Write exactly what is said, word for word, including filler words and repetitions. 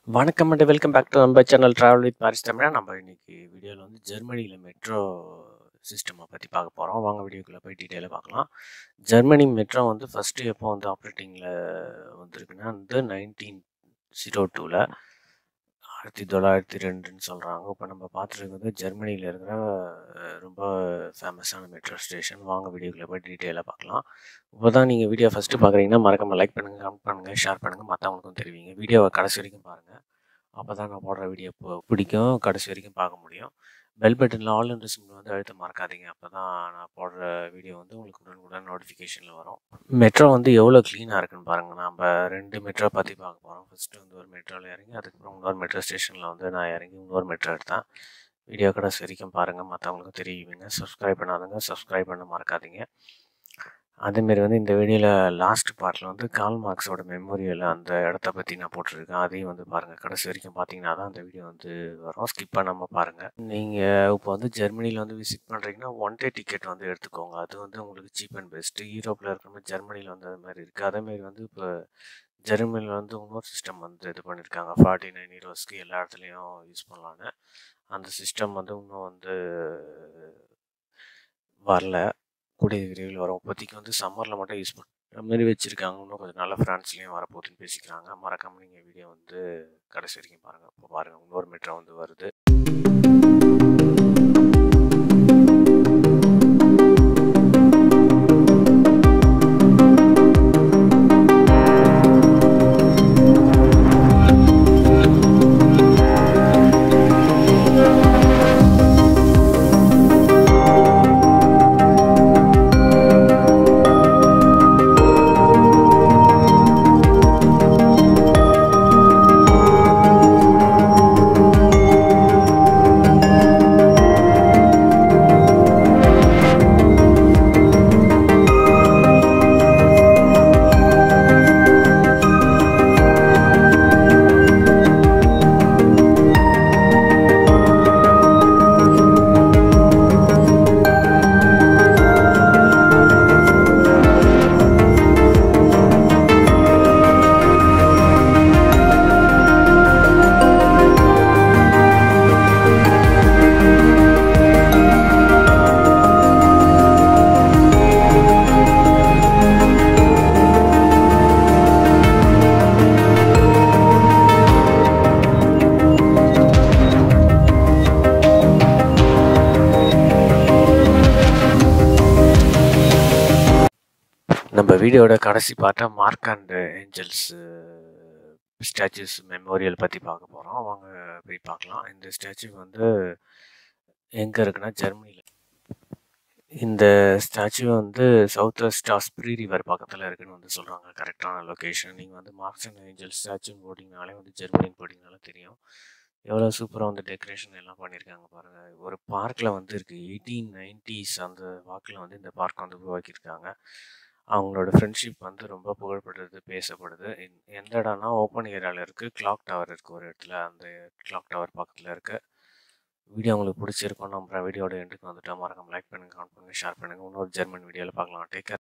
வணக்கம் and welcome back to நம்ம channel travel with Paris Tamizha. நம்ம இன்னைக்கு வீடியோவில் வந்து ஜெர்மனியில் மெட்ரோ சிஸ்டமை பற்றி பார்க்க போகிறோம். வாங்க வீடியோக்குள்ளே போய் டீட்டெயிலாக பார்க்கலாம். ஜெர்மனி மெட்ரோ வந்து ஃபஸ்ட்டு எப்போ வந்து ஆப்ரேட்டிங்கில் வந்திருக்குன்னா வந்து நைன்டீன் ஜீரோ டூவில் ஆயிரத்தி தொள்ளாயிரத்தி ரெண்டுன்னு சொல்கிறாங்க. இப்போ நம்ம பார்த்துருக்கு வந்து ஜெர்மனியில் இருக்கிற ரொம்ப ஃபேமஸான மெட்ரோ ஸ்டேஷன். வாங்க வீடியோக்குள்ளே போய் டீட்டெயிலாக பார்க்கலாம். இப்போ தான் நீங்கள் வீடியோ ஃபஸ்ட்டு பார்க்குறீங்கன்னா மறக்காமல் லைக் பண்ணுங்கள், கமெண்ட் பண்ணுங்கள், ஷேர் பண்ணுங்கள், மற்றவங்களுக்கும் தெரிவிங்க. வீடியோவை கடைசி வரைக்கும் பாருங்கள். அப்போ தான் நான் போடுற வீடியோ பிடிக்கும், கடைசி வரைக்கும் பார்க்க முடியும். பெல் பட்டனில் ஆல் என்ற சிம்பிள் வந்து அழுத்த மறக்காதீங்க. அப்போ தான் நான் போடுற வீடியோ வந்து உங்களுக்கு உடனுக்குடன் நோட்டிஃபிகேஷனில் வரும். மெட்ரோ வந்து எவ்வளோ க்ளீனாக இருக்குன்னு பாருங்கள். நம்ம ரெண்டு மெட்ரோ பற்றி பார்க்க போகிறோம். ஃபஸ்ட்டு வந்து ஒரு மெட்ரோவில் இறங்கி அதுக்கப்புறம் இன்னொரு மெட்ரோ ஸ்டேஷனில் வந்து நான் இறங்கி இன்னொரு மெட்ரோ எடுத்தேன். வீடியோ கடைசி வரைக்கும் பாருங்கள், மற்றவங்களுக்கும் தெரிவிங்க. சப்ஸ்கிரைப் பண்ணாதவங்க சப்ஸ்கிரைப் பண்ண மறக்காதீங்க. அதேமாரி வந்து இந்த வீடியோவில் லாஸ்ட் பார்ட்டில் வந்து கார்ல் மார்க்ஸோட மெமோரியல் அந்த இடத்த பற்றி நான் போட்டிருக்கேன். அதையும் வந்து பாருங்கள். கடைசி வரைக்கும் பார்த்தீங்கன்னா தான் அந்த வீடியோ வந்து வரும். ஸ்கிப் பண்ணாமல் பாருங்கள். நீங்கள் இப்போ வந்து ஜெர்மனியில் வந்து விசிட் பண்ணுறீங்கன்னா ஒன் டே டிக்கெட் வந்து எடுத்துக்கோங்க. அது வந்து உங்களுக்கு சீப் அண்ட் பெஸ்ட்டு. யூரோப்பில் இருக்கிற மாதிரி ஜெர்மனியில் வந்து அது மாதிரி இருக்குது. அதேமாரி வந்து இப்போ ஜெர்மனியில் வந்து இன்னொரு சிஸ்டம் வந்து இது பண்ணியிருக்காங்க. ஃபார்ட்டி நைன் ஹீரோஸ்க்கு எல்லா இடத்துலையும் யூஸ் பண்ணலான்னு. அந்த சிஸ்டம் வந்து இன்னும் வந்து வரல. கூடிய விரைவில் வரும். இப்போதைக்கு வந்து சம்மரில் மட்டும் யூஸ் பண்ணுற மாதிரி வச்சுருக்காங்க. இன்னும் கொஞ்சம் நாள் ஃப்ரான்ஸ்லேயும் வரப்போகுதுன்னு பேசிக்கிறாங்க. மறக்காமல் நீங்கள் வீடியோ வந்து கடைசி வரைக்கும் பாருங்கள். இப்போ பாருங்கள், இன்னொரு மெட்ரோ வந்து வருது. நம்ம வீடியோட கடைசி பார்த்தா Marx and Engels statues memorial பற்றி பார்க்க போகிறோம். அவங்க போய் பார்க்கலாம். இந்த ஸ்டாச்சு வந்து எங்கே இருக்குன்னா ஜெர்மனியில். இந்த ஸ்டாச்சு வந்து சவுத் வெஸ்ட் ஆஸ்பிரி ரிவர் பக்கத்தில் இருக்குன்னு வந்து சொல்கிறாங்க. கரெக்டான லொக்கேஷன். நீங்கள் வந்து மார்க்ஸ் அண்ட் ஏஞ்சல்ஸ் ஸ்டாச்சுன்னு போட்டிங்கனாலே வந்து ஜெர்மனின்னு போட்டிங்கனாலே தெரியும். எவ்வளோ சூப்பராக வந்து டெக்கரேஷன் எல்லாம் பண்ணியிருக்காங்க பாருங்கள். ஒரு பார்க்கில் வந்து இருக்குது. எயிட்டீன் நைன்டிஸ் அந்த வாக்கில் வந்து இந்த பார்க் வந்து உருவாக்கியிருக்காங்க. அவங்களோட ஃப்ரெண்ட்ஷிப் வந்து ரொம்ப புகழ்படுறது, பேசப்படுது. எந்த இடம்னா ஓப்பன் ஏரியாவில் இருக்குது. கிளாக் டவர் இருக்குது ஒரு இடத்துல. அந்த கிளாக் டவர் பக்கத்தில் இருக்குது. வீடியோ உங்களுக்கு பிடிச்சிருக்கோம் நம்புறேன். வீடியோட எண்டுக்கு வந்துட்டு மறக்காம லைக் பண்ணுங்கள், கமெண்ட் பண்ணுங்கள், ஷேர் பண்ணுங்கள். இன்னொரு ஜெர்மன் வீடியோவில் பார்க்கலாம். Take care.